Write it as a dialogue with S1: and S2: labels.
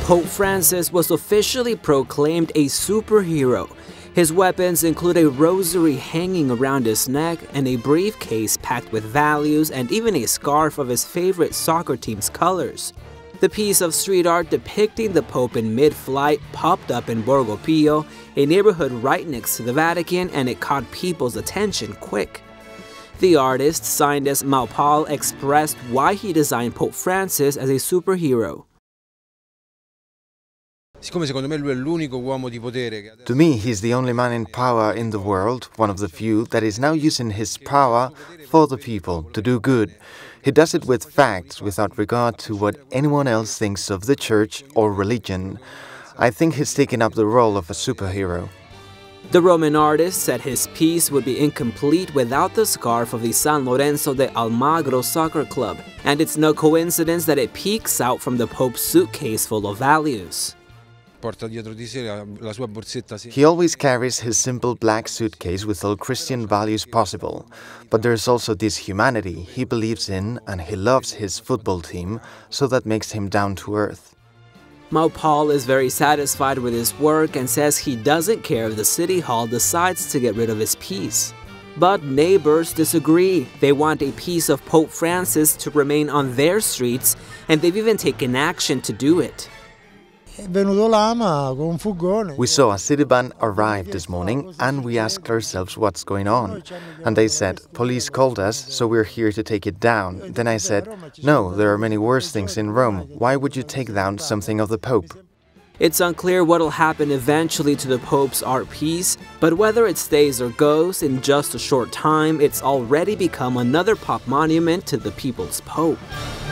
S1: Pope Francis was officially proclaimed a superhero. His weapons include a rosary hanging around his neck and a briefcase packed with values and even a scarf of his favorite soccer team's colors. The piece of street art depicting the Pope in mid-flight popped up in Borgo Pio, a neighborhood right next to the Vatican, and it caught people's attention quick. The artist, signed as Maupoll, expressed why he designed Pope Francis as a superhero.
S2: To me, he's the only man in power in the world, one of the few, that is now using his power for the people, to do good. He does it with facts, without regard to what anyone else thinks of the church or religion. I think he's taken up the role of a superhero.
S1: The Roman artist said his piece would be incomplete without the scarf of the San Lorenzo de Almagro soccer club, and it's no coincidence that it peeks out from the Pope's suitcase full of values.
S2: He always carries his simple black suitcase with all Christian values possible. But there's also this humanity he believes in, and he loves his football team, so that makes him down to earth.
S1: Maupoll is very satisfied with his work and says he doesn't care if the city hall decides to get rid of his piece. But neighbors disagree. They want a piece of Pope Francis to remain on their streets, and they've even taken action to do it.
S2: We saw a city van arrive this morning and we asked ourselves what's going on. And they said, police called us, so we're here to take it down. Then I said, no, there are many worse things in Rome. Why would you take down something of the Pope?
S1: It's unclear what'll happen eventually to the Pope's art piece, but whether it stays or goes, in just a short time, it's already become another pop monument to the people's Pope.